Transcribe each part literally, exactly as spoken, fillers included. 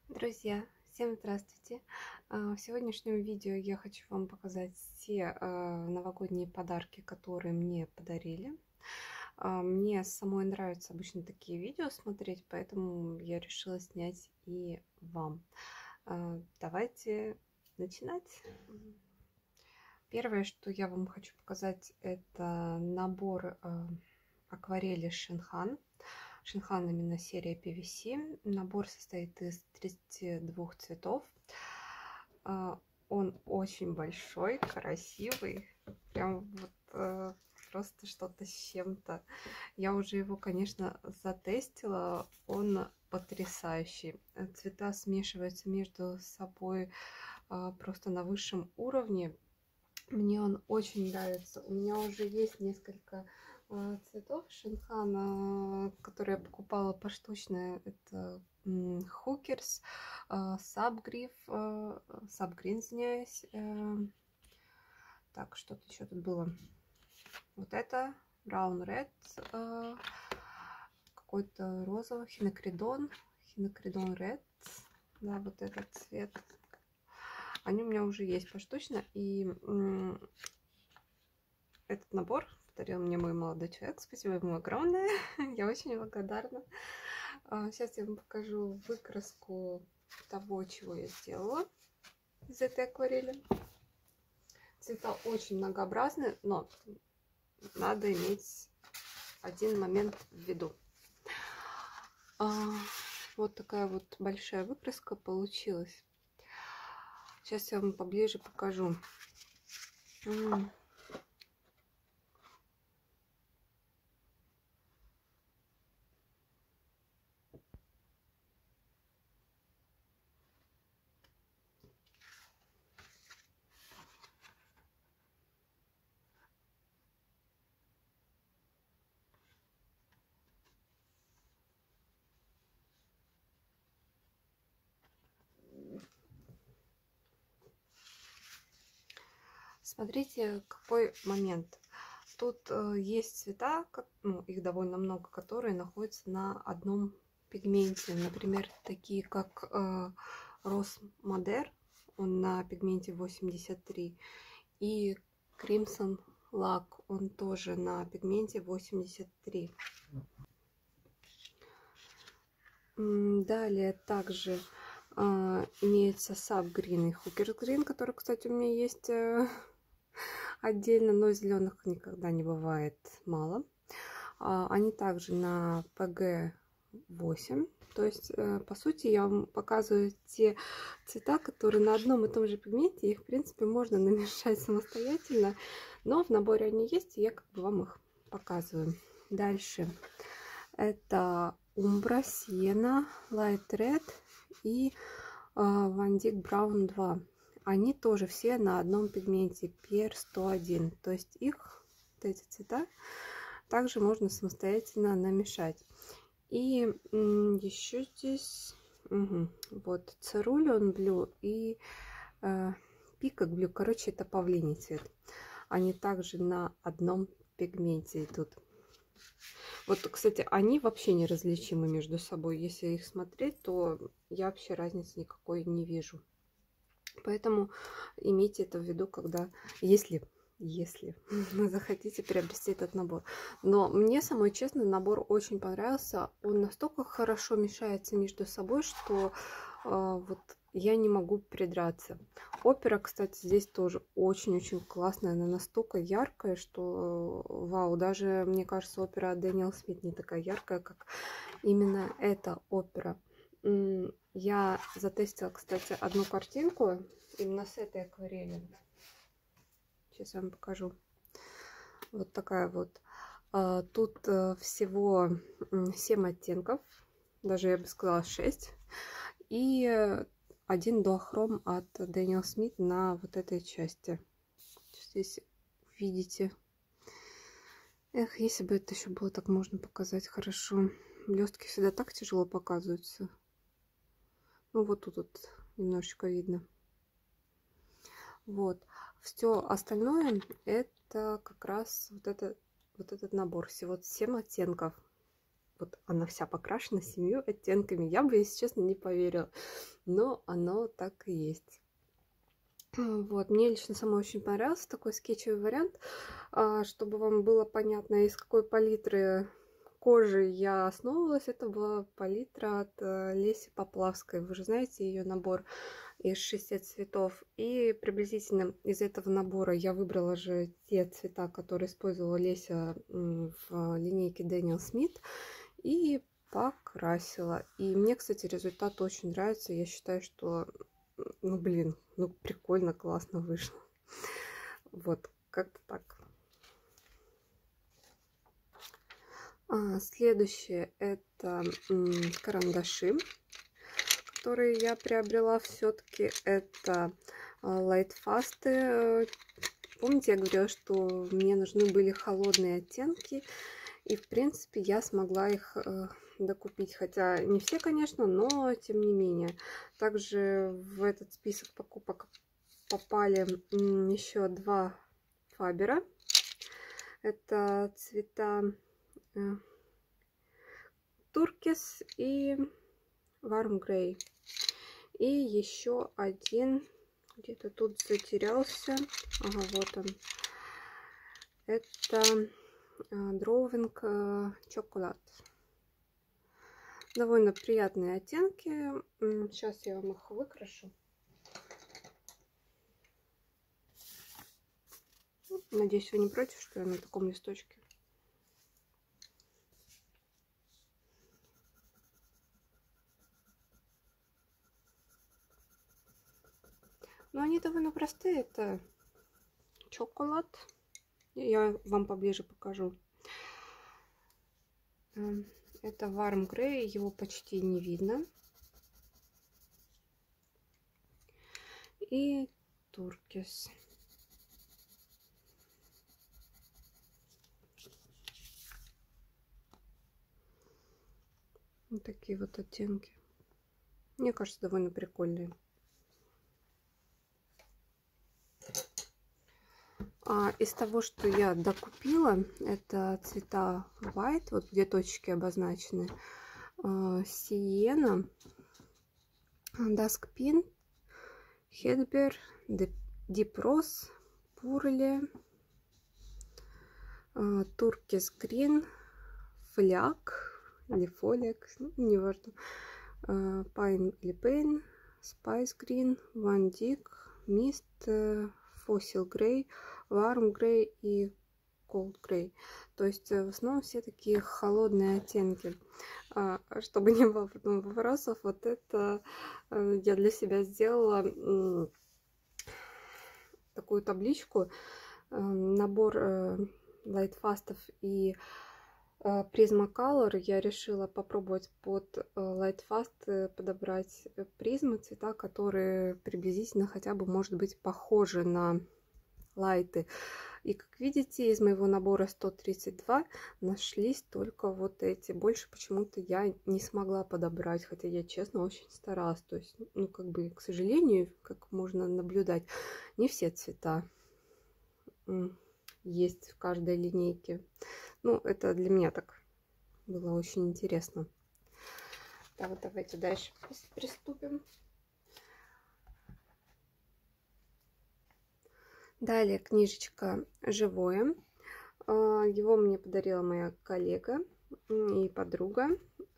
Друзья, всем здравствуйте! А, В сегодняшнем видео я хочу вам показать все а, новогодние подарки, которые мне подарили. А, Мне самой нравятся обычно такие видео смотреть, поэтому я решила снять и вам. А, Давайте начинать. Первое, что я вам хочу показать, это набор а, акварели Шинхан. Шинхан именно серия пи ви си. Набор состоит из тридцати двух цветов. А, Он очень большой, красивый. Прям вот э, просто что-то с чем-то. Я уже его, конечно, затестила. Он потрясающий. Цвета смешиваются между собой а, просто на высшем уровне. Мне он очень нравится. У меня уже есть несколько э, цветов Шинхана, которые я покупала поштучно. Это Хукерс, Сабгриф, Сабгрин, извиняюсь. Э, так, что-то еще тут было. Вот это Brown Red, э, какой-то розовый, хинокридон, хинокридон Red. Да, вот этот цвет. Они у меня уже есть поштучно, и этот набор подарил мне мой молодой человек. Спасибо ему огромное. Я очень благодарна. Сейчас я вам покажу выкраску того, чего я сделала из этой акварели. Цвета очень многообразны, но надо иметь один момент в виду. Вот такая вот большая выкраска получилась. Сейчас я вам поближе покажу. Смотрите, какой момент. Тут э, есть цвета, ну, их довольно много, которые находятся на одном пигменте. Например, такие как э, Rose Madder, он на пигменте восемьдесят три. И Crimson Lac, он тоже на пигменте восемьдесят три. Далее также э, имеется Sap Green и Hooker Green, который, кстати, у меня есть... Э, отдельно, но зеленых никогда не бывает мало. Они также на пи джи восемь. То есть, по сути, я вам показываю те цвета, которые на одном и том же пигменте. Их, в принципе, можно намешать самостоятельно. Но в наборе они есть, и я как бы вам их показываю. Дальше. Это Umbra, Sienna, Light Red и Van Dyck Brown два. Они тоже все на одном пигменте пи эр сто один. То есть их, вот эти цвета, также можно самостоятельно намешать. И еще здесь угу, вот Cerulean Blue и э, Peacock Blue. Короче, это павлиний цвет. Они также на одном пигменте идут. Вот, кстати, они вообще неразличимы между собой. Если их смотреть, то я вообще разницы никакой не вижу. Поэтому имейте это в виду, когда, если, если вы захотите приобрести этот набор. Но мне, самой честно, набор очень понравился. Он настолько хорошо мешается между собой, что э, вот я не могу придраться. Опера, кстати, здесь тоже очень-очень классная. Она настолько яркая, что вау. Даже, мне кажется, опера Дэниел Смит не такая яркая, как именно эта опера. Я затестила, кстати, одну картинку именно с этой акварели. Сейчас я вам покажу. Вот такая вот. Тут всего семь оттенков, даже я бы сказала шесть. И один дуохром от Дэниел Смит на вот этой части. Здесь видите. Эх, если бы это еще было так можно показать хорошо. Блестки всегда так тяжело показываются. Ну, вот тут вот немножечко видно. Вот. Все остальное это как раз вот, это, вот этот набор. Всего семь оттенков. вот она вся покрашена семью оттенками. Я бы, если честно, не поверила, но оно так и есть. Вот, мне лично самой очень понравился такой скетчевый вариант, чтобы вам было понятно, из какой палитры кожи я основывалась. Это была палитра от Леси Поплавской. Вы же знаете ее набор из шести цветов. И приблизительно из этого набора я выбрала же те цвета, которые использовала Леся в линейке Дэниел Смит, и покрасила. И мне, кстати, результат очень нравится. Я считаю, что, ну, блин, ну, прикольно, классно вышло. Вот, как-то так. А, следующее это карандаши, которые я приобрела. Все-таки это Lightfast. Помните, я говорила, что мне нужны были холодные оттенки, и в принципе я смогла их докупить, хотя не все, конечно, но тем не менее. Также в этот список покупок попали еще два фабера. Это цвета туркис и warm grey. И еще один где-то тут затерялся. Ага, вот он. Это drawing chocolate. Довольно приятные оттенки. Сейчас я вам их выкрашу. Надеюсь, вы не против, что я на таком листочке. Но они довольно простые. Это шоколад. Я вам поближе покажу. Это warm grey. Его почти не видно. И туркис. Вот такие вот оттенки. Мне кажется, довольно прикольные. А из того, что я докупила, это цвета white, вот где точки обозначены, Sienna, Dusk Pink, Hedberg, Deep Rose, Purle, Turquoise Green, Flag или Фолик, ну, не важно, Pine или Pain, Spice Green, Van Dyck, Mist, Fossil Grey, Warm Grey и Cold Grey. То есть в основном все такие холодные оттенки. Чтобы не было потом вопросов, вот это я для себя сделала такую табличку. Набор Lightfast'ов и Prismacolor я решила попробовать под Lightfast подобрать призмы, цвета, которые приблизительно хотя бы, может быть, похожи на лайты. И как видите, из моего набора сто тридцать два нашлись только вот эти. Больше почему-то я не смогла подобрать, хотя я честно очень старалась. То есть, ну, как бы, к сожалению, как можно наблюдать, не все цвета есть в каждой линейке. Ну, это для меня так было очень интересно. Так, вот давайте дальше приступим. Далее книжечка «Живое». Его мне подарила моя коллега и подруга.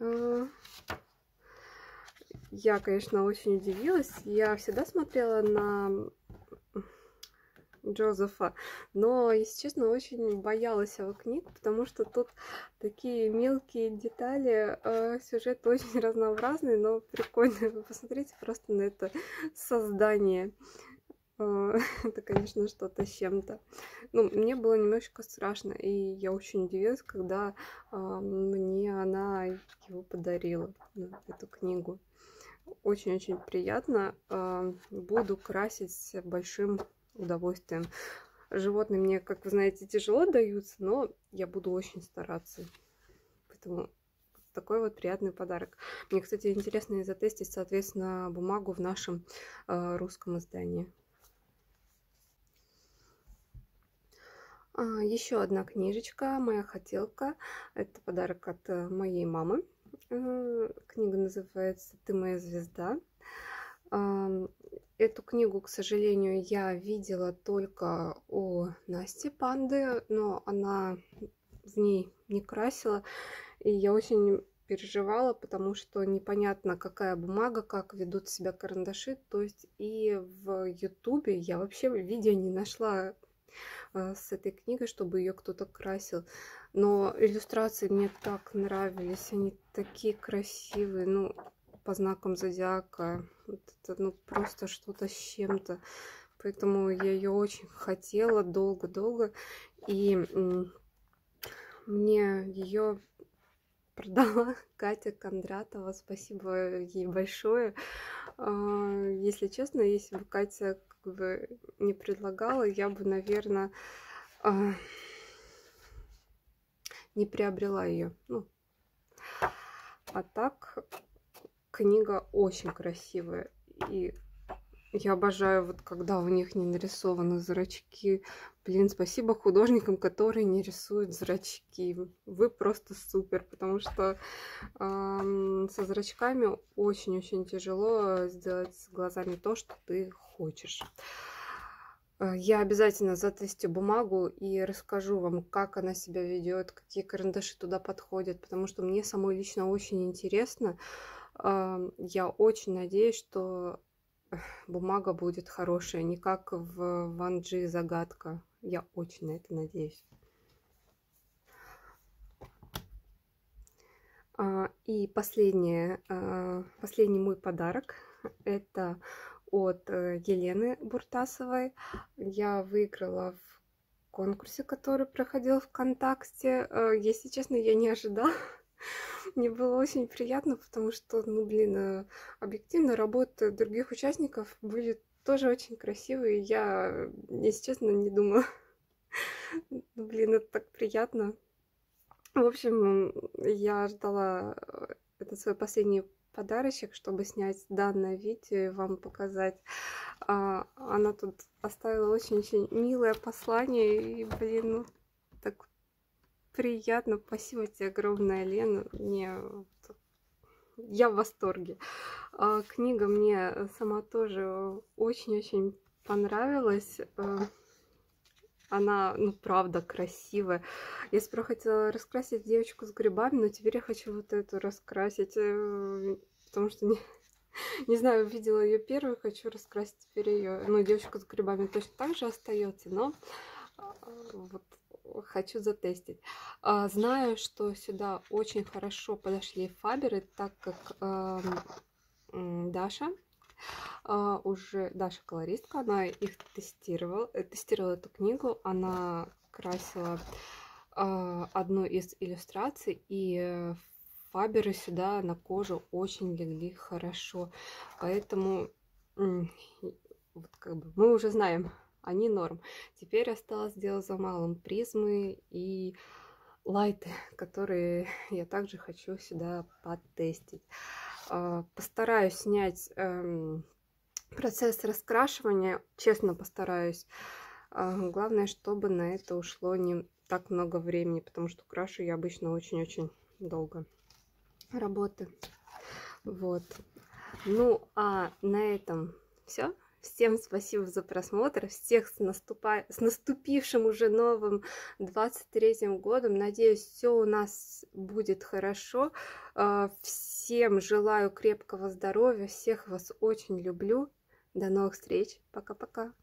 Я, конечно, очень удивилась. Я всегда смотрела на Джозефа, но, если честно, очень боялась его книг, потому что тут такие мелкие детали, сюжет очень разнообразный, но прикольный. Вы посмотрите просто на это создание. Это, конечно, что-то с чем-то. Ну, мне было немножечко страшно, и я очень удивилась, когда мне она его подарила, эту книгу. Очень-очень приятно. Буду красить с большим удовольствием. Животные мне, как вы знаете, тяжело даются, но я буду очень стараться. Поэтому такой вот приятный подарок. Мне, кстати, интересно затестить, соответственно, бумагу в нашем русском издании. Еще одна книжечка, моя хотелка. Это подарок от моей мамы. Книга называется «Ты моя звезда». Эту книгу, к сожалению, я видела только у Насти Панды, но она в ней не красила. И я очень переживала, потому что непонятно, какая бумага, как ведут себя карандаши. То есть и в Ютубе я вообще видео не нашла с этой книгой, чтобы ее кто-то красил. Но иллюстрации мне так нравились, они такие красивые, ну, по знакам зодиака. Вот это, ну, просто что-то с чем-то. Поэтому я ее очень хотела долго-долго. И мне ее продала Катя Кондратова. Спасибо ей большое. Если честно, если бы Катя как бы не предлагала, я бы, наверное, не приобрела ее. Ну, а так книга очень красивая. И я обожаю, вот когда у них не нарисованы зрачки. Блин, спасибо художникам, которые не рисуют зрачки. Вы просто супер, потому что э, со зрачками очень-очень тяжело сделать с глазами то, что ты хочешь. Я обязательно затестю бумагу и расскажу вам, как она себя ведет, какие карандаши туда подходят, потому что мне самой лично очень интересно. Я очень надеюсь, что бумага будет хорошая, не как в Ван Джи загадка. Я очень на это надеюсь. И последнее, последний мой подарок – это от Елены Буртасовой. Я выиграла в конкурсе, который проходил ВКонтакте. Если честно, я не ожидала. Мне было очень приятно, потому что, ну, блин, объективно работы других участников были тоже очень красивые. Я, если честно, не думала. Ну, блин, это так приятно. В общем, я ждала этот свой последний подарочек, чтобы снять данное видео и вам показать. Она тут оставила очень-очень милое послание. И, блин, ну, так приятно. Спасибо тебе огромное, Лена. Мне... Я в восторге. Книга мне сама тоже очень-очень понравилась. Она, ну, правда, красивая. Я сперва хотела раскрасить девочку с грибами, но теперь я хочу вот эту раскрасить, потому что, не, не знаю, видела ее первую, хочу раскрасить теперь ее. Ну, девочка с грибами точно так же остается, но вот хочу затестить. Знаю, что сюда очень хорошо подошли фаберы, так как э, Даша... Uh, уже Даша колористка, она их тестировала, тестировала эту книгу, она красила uh, одну из иллюстраций, и фаберы сюда на кожу очень легли хорошо, поэтому вот как бы мы уже знаем, они норм. Теперь осталось дело за малым: призмы и лайты, которые я также хочу сюда потестить. Постараюсь снять эм, процесс раскрашивания, честно постараюсь. Главное, чтобы на это ушло не так много времени, потому что крашу я обычно очень-очень долго работы. Вот. Ну, а на этом все. Всем спасибо за просмотр, всех с, наступа... с наступившим уже новым двадцать третьим годом. Надеюсь, все у нас будет хорошо. Всем желаю крепкого здоровья, всех вас очень люблю. До новых встреч, пока-пока.